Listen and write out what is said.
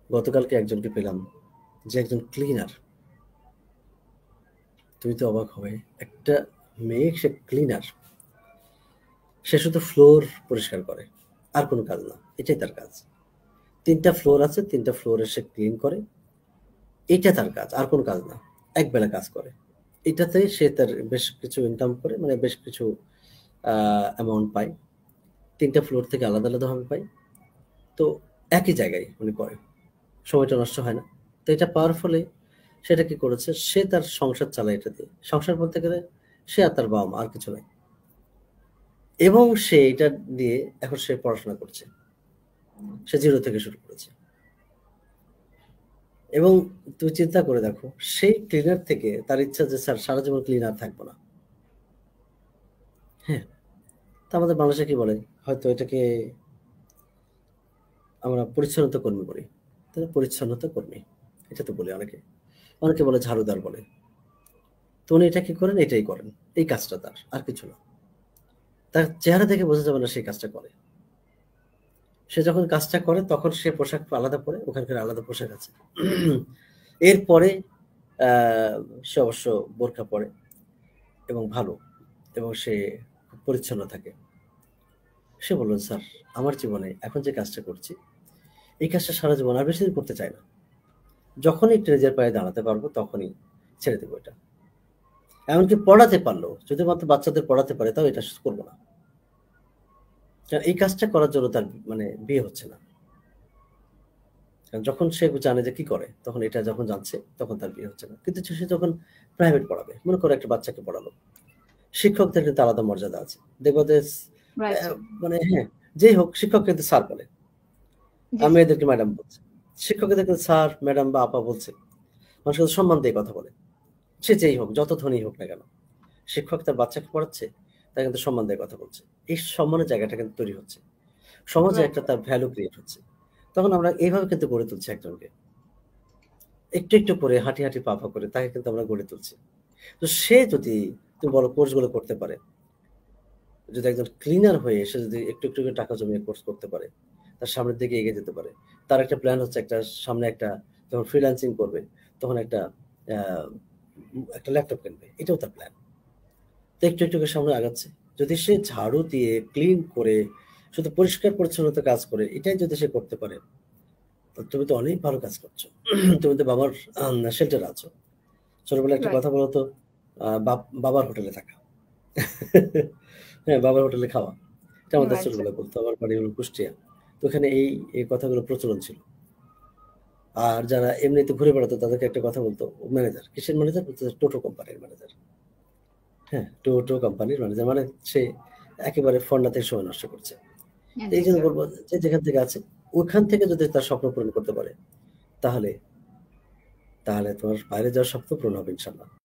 গতকালকে একজনকে পেলাম যে একজন ক্লিনার। তুমি তো অবাক হবে। একটা মেয়ে সে ক্লিনার। সে শুধু ফ্লোর পরিষ্কার করে। আর কোনো কাজ না। এটাই তার কাজ। ৩ টা ফ্লোর আছে, ৩ টা ফ্লোরে সে ক্লিন করে। এইটা তার কাজ। আর কোনো কাজ না। একবেলা কাজ করে। এটাতে সে তার বেশ কিছু ইনকাম করে, মানে বেশ কিছু আ অ্যামাউন্ট পায়। ৩ টা ফ্লোর থেকে আলাদা, আলাদাভাবে পায়। তো একই জায়গায় উনি করে। সময়টা নষ্ট হয় না। তো এটা পাওয়ার ফলে সেটা কি করেছে? সে তার সংসার চালায় এটা দিয়ে। সংসার বলতে গেলে সে আর তার বাবা-মা আর কিছু নাই। এবং সে এটা দিয়ে এখন সে পড়াশোনা করছে। সে 0 থেকে শুরু করেছে। এবং তুমি চিন্তা করে দেখো, সেই ক্লিনার থেকে তার ইচ্ছা যে স্যার সারা জীবন ক্লিনার থাকবো না। হ্যাঁ? তো আমাদের বাংলাদেশে কি বলে? হয়তো এটাকে আমরা পরিচ্ছন্নতা কর্মী বলি। তাহলে পরিচ্ছন্নতা কর্মী। এটা তো বলি অনেকে। অনেকে বলে ঝাড়ুদার বলে। তো উনি এটা কি করেন? এটাই করেন। এই কাজটা তার। আর কিছু না। তার চেহারা দেখে বোঝা যাবে না সে কাজটা করে। সে যখন কাজটা করে তখন সে পোশাক আলাদা পরে, ওখানকার আলাদা পোশাক আছে। এরপরে আ সে অবশ্য বোরকা পরে এবং ভালো, এবং সে খুব পরিচ্ছন্ন থাকে। সে বলল, "স্যার, আমার জীবনে এখন যে কাজটা করছি, এই কাজটা সারা জীবন আর বেশিদিন করতে চাই না। যখনই একটু নিজের পায়ে দাঁড়াতে পারবো তখনই ছেড়ে দেব এটা। এমনকি পড়াতে পারলেও, যদি মাত্র বাচ্চাদের পড়াতে পারে তাও এটা করব না। কারণ এই কাজটা করার জন্য তার মানে বিয়ে হচ্ছে না।" কারণ যখন সে জানে যে কি করে, তখন এটা যখন জানছে, তখন তার বিয়ে হচ্ছে না। কিন্তু সে যখন প্রাইভেট পড়াবে, মনে করো একটা বাচ্চাকে পড়ালো। শিক্ষকদের কিন্তু আলাদা মর্যাদা আছে। দেখবা যে রাইট। মানে হ্যাঁ, যেই হোক শিক্ষক কিন্তু স্যার বলে। জি, আর জি। মেয়েদেরকে ম্যাডাম বলছে। শিক্ষকদেরকে স্যার, ম্যাডাম বা আপা বলছে। মানুষ কিন্তু সম্মান দিয়ে কথা বলে। সে যেই হোক, যত ধনী হোক না কেন। শিক্ষক তার বাচ্চাকে পড়াচ্ছে, তাকে কিন্তু সম্মান দিয়ে কথা বলছে। এই সম্মানের জায়গাটা কিন্তু তৈরি হচ্ছে। সমাজে রাইট, একটা রাইট। তার ভ্যালু ক্রিয়েট হচ্ছে। তখন আমরা এইভাবে কিন্তু গড়ে তুলছি একজনকে। একটু, একটু করে হাঁটি, হাঁটি পা, পা করে তাকে কিন্তু আমরা গড়ে তুলছি। তো সে যদি তুমি বলো কোর্স গুলো করতে পারে, যদি একজন ক্লিনার হয়ে সে যদি একটু, একটু করে টাকা জমিয়ে কোর্স করতে পারে, তার সামনের দিকে এগিয়ে যেতে পারে। তার একটা প্ল্যান হচ্ছে একটা সামনে একটা যখন ফ্রিল্যান্সিং করবে, তখন একটা আ একটা ল্যাপটপ কিনবে। এটাও তার প্ল্যান। তো একটু, একটু করে সামনে আগাচ্ছে। যদি সে ঝাড়ু দিয়ে ক্লিন করে শুধু পরিষ্কার পরিচ্ছন্নতা কাজ করে, এটাই যদি সে করতে পারে, তো তুমি তো অনেক ভালো কাজ করছো। তুমি তো বাবার শেল্টারে আছো। ছোটবেলায় একটা রাইট। কথা বলো তো, বাবার হোটেলে থাকা। হ্যাঁ, বাবার হোটেলে খাওয়া। এটা আমাদের রাইট, রাইট। ছোটবেলায় বলতো। আমার বাড়ি হলো কুষ্টিয়া। তো ওখানে এই কথাগুলো প্রচলন ছিল। আর যারা এমনিতে ঘুরে বেড়াতো তাদেরকে একটা কথা বলতো, ম্যানেজার। কিসের ম্যানেজার? বলতো যে টোটো কোম্পানির ম্যানেজার। হ্যাঁ, টোটো কোম্পানির ম্যানেজার। মানে সে একেবারে ফন্ডাতে সময় নষ্ট করছে। তো জি, এইজন্য স্যার। বলব যে যেখান থেকে আছে, ওখান থেকে যদি তার স্বপ্ন পূরণ করতে পারে, তাহলে তাহলে তোমার বাইরে যাওয়ার স্বপ্ন পূরণ হবে ইনশাআল্লাহ।